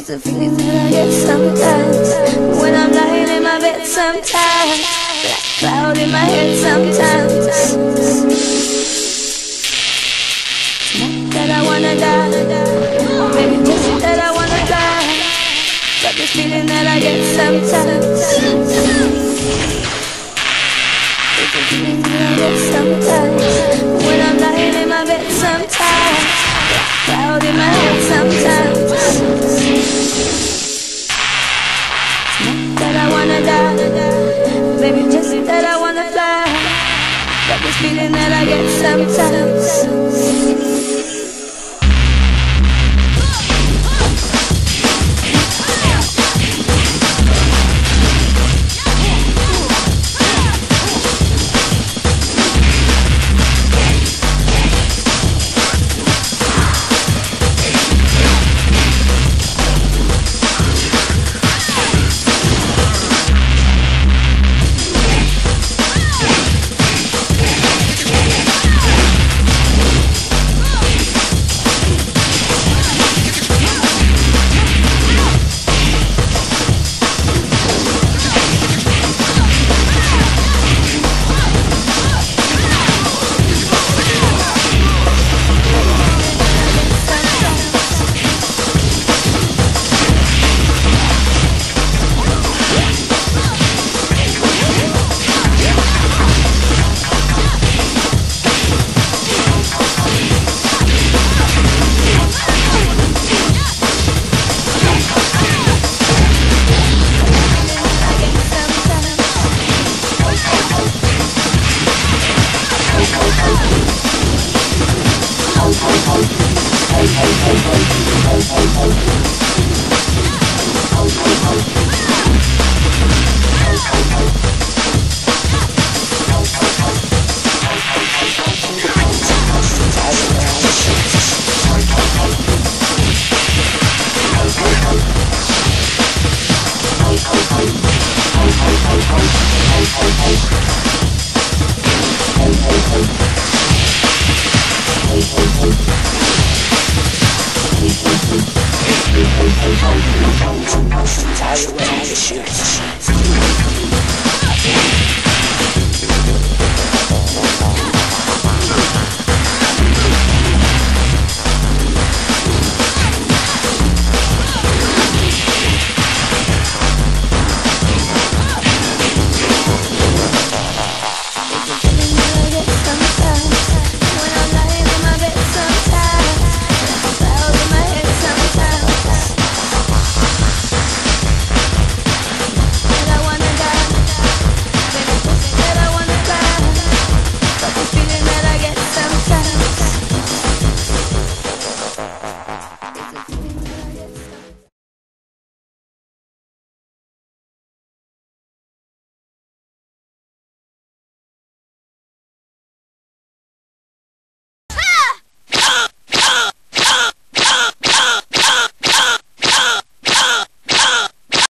It's a feeling that I get sometimes when I'm lying in my bed sometimes. Black cloud in my head sometimes. Not that I wanna die, maybe just that I wanna die. But this feeling that I get sometimes. It's a feeling that I get sometimes when I'm lying in my bed sometimes. Black cloud in my head sometimes. That I wanna die, maybe just that I wanna fly. Got this feeling that I get sometimes.